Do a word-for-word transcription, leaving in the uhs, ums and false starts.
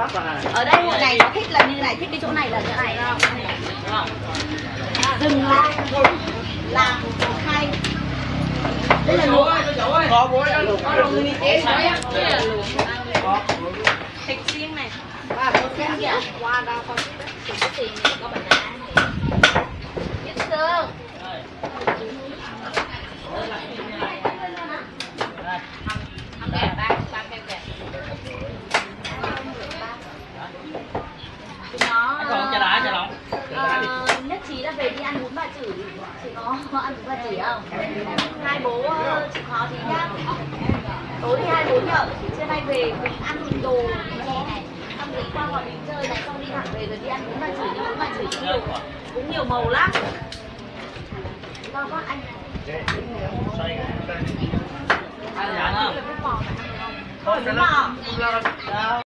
Ở đây một ngày nó thích là như này, thích cái chỗ này là như này. Dừng lại, làm hay. Đây là luộc. Có muối đó. Có đồ người tế nói á. Đây là luộc. Thịt xiên này. Và một cái kìa. Qua đâu con. Thịt xiên này có bánh đá này. Biết xương. Ăn kẹp ba, ba kẹp kẹp. Nó Chả đá, chả lòng. uh, nhất trí là về đi ăn bún bà chửi. Chị có ăn bún bà chửi không? Hai bố uh, chịu khó tí nhá. Tối thì hai bố nhở. Trưa nay về mình ăn đồ gì này. Xong rồi qua ngoài mình chơi này, xong đi thẳng về rồi đi ăn bún bà chửi. Nhưng bún bà chửi cũng nhiều, cũng nhiều màu lắm. Lo quá anh. Ăn dạ không? Thôi bún bò.